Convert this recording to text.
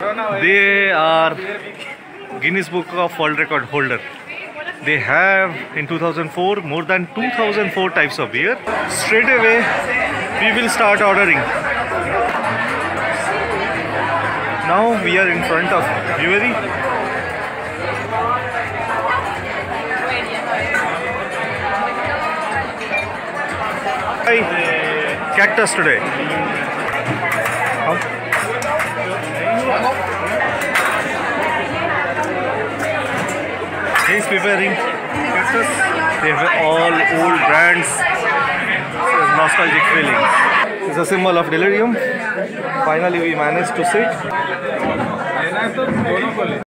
They are Guinness Book of World Record holder. They have in 2004 more than 2004 types of beer. Straight away we will start ordering. Now we are in front of brewery. Hi, cactus today. He's preparing cactus. They have all old brands. Nostalgic feeling. It's a symbol of delirium. Finally we managed to sit.